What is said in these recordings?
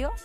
Diego?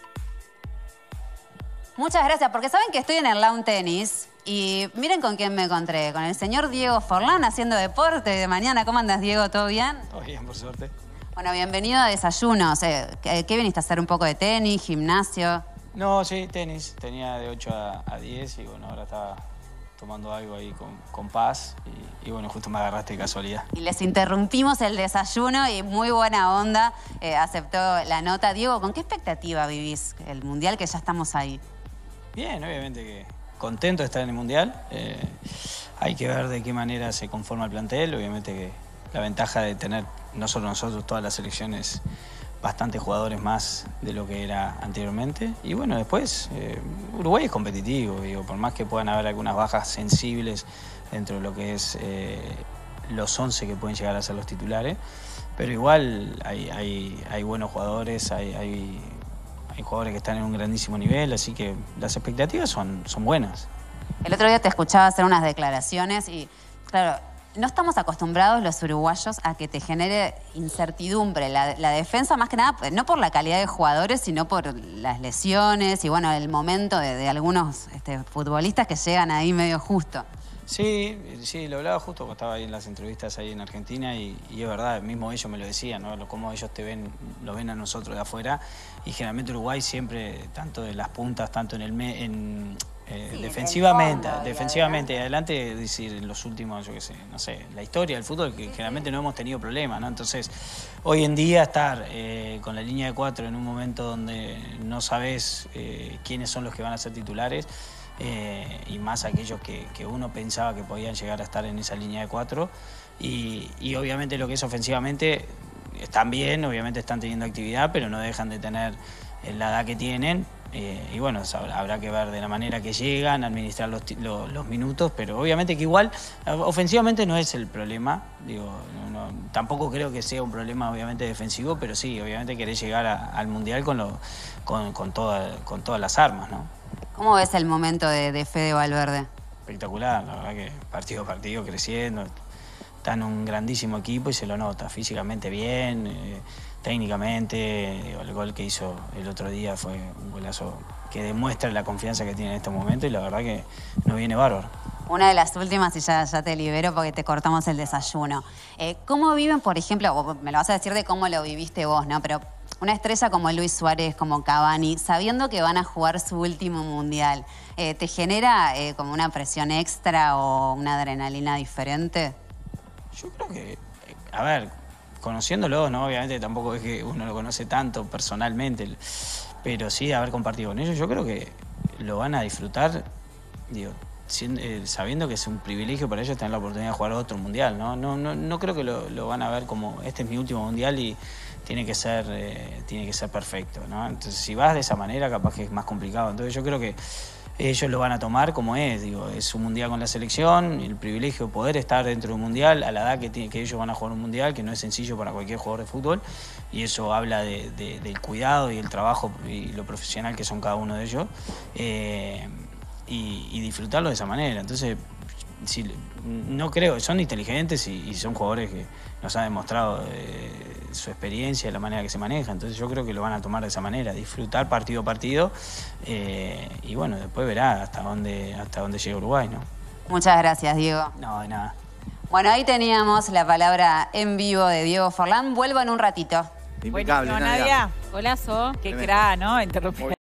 Muchas gracias, porque saben que estoy en el lawn tenis y miren con quién me encontré, con el señor Diego Forlán haciendo deporte de mañana. ¿Cómo andas, Diego? ¿Todo bien? Todo bien, por suerte. Bueno, bienvenido a Desayunos. ¿Qué viniste a hacer? ¿Un poco de tenis, gimnasio? No, sí, tenis. Tenía de 8 a 10 y bueno, ahora estaba tomando algo ahí con Paz y bueno, justo me agarraste de casualidad. Y les interrumpimos el desayuno y muy buena onda, aceptó la nota. Diego, ¿con qué expectativa vivís el Mundial que ya estamos ahí? Bien, obviamente que contento de estar en el Mundial. Hay que ver de qué manera se conforma el plantel. Obviamente que la ventaja de tener, no solo nosotros, todas las selecciones, bastantes jugadores más de lo que era anteriormente. Y bueno, después, Uruguay es competitivo, digo, por más que puedan haber algunas bajas sensibles dentro de lo que es los 11 que pueden llegar a ser los titulares, pero igual hay buenos jugadores, hay jugadores que están en un grandísimo nivel, así que las expectativas son buenas. El otro día te escuchaba hacer unas declaraciones y, claro, no estamos acostumbrados los uruguayos a que te genere incertidumbre. La defensa, más que nada, no por la calidad de jugadores, sino por las lesiones y, bueno, el momento de algunos futbolistas que llegan ahí medio justo. Sí, lo hablaba justo cuando estaba ahí en las entrevistas ahí en Argentina y es verdad, mismo ellos me lo decían, ¿no? Cómo ellos lo ven a nosotros de afuera y generalmente Uruguay siempre, tanto de las puntas, tanto en defensivamente y adelante, es decir, en los últimos, yo qué sé, no sé, la historia del fútbol, que generalmente no hemos tenido problemas, ¿no? Entonces, hoy en día estar con la línea de 4 en un momento donde no sabes quiénes son los que van a ser titulares, y más aquellos que uno pensaba que podían llegar a estar en esa línea de 4 y obviamente lo que es ofensivamente están bien, obviamente están teniendo actividad, pero no dejan de tener la edad que tienen y bueno, habrá que ver de la manera que llegan, administrar los minutos, pero obviamente que igual ofensivamente no es el problema, digo, tampoco creo que sea un problema obviamente defensivo, pero sí, obviamente querés llegar al Mundial con todas las armas, ¿no? ¿Cómo ves el momento de Fede Valverde? Espectacular, la verdad que partido a partido creciendo, está en un grandísimo equipo y se lo nota, físicamente bien, técnicamente, el gol que hizo el otro día fue un golazo que demuestra la confianza que tiene en este momento y la verdad que nos viene bárbaro. Una de las últimas y ya te libero porque te cortamos el desayuno. ¿Cómo viven, por ejemplo, me lo vas a decir de cómo lo viviste vos, ¿no? Pero una estrella como Luis Suárez, como Cavani, sabiendo que van a jugar su último mundial, ¿te genera como una presión extra o una adrenalina diferente? Yo creo que, a ver, conociéndolo, ¿no? Obviamente tampoco es que uno lo conoce tanto personalmente, pero sí haber compartido con ellos, yo creo que lo van a disfrutar, digo, sabiendo que es un privilegio para ellos tener la oportunidad de jugar otro mundial, ¿no? No creo que lo van a ver como este es mi último mundial y tiene que ser perfecto, ¿no? Entonces, si vas de esa manera, capaz que es más complicado. Entonces, yo creo que ellos lo van a tomar como es, digo, es un mundial con la selección, el privilegio de poder estar dentro de un mundial a la edad que ellos van a jugar un mundial, que no es sencillo para cualquier jugador de fútbol, y eso habla del cuidado y el trabajo y lo profesional que son cada uno de ellos, y disfrutarlo de esa manera. Entonces, no creo, son inteligentes y son jugadores que nos han demostrado su experiencia, la manera que se maneja, entonces yo creo que lo van a tomar de esa manera, disfrutar partido a partido y bueno, después verá hasta dónde llega Uruguay, ¿no? Muchas gracias, Diego. No, de nada. Bueno, ahí teníamos la palabra en vivo de Diego Forlán. Vuelvo en un ratito. Impecable, Nadia. Golazo. Qué cra, ¿no? Interrumpir.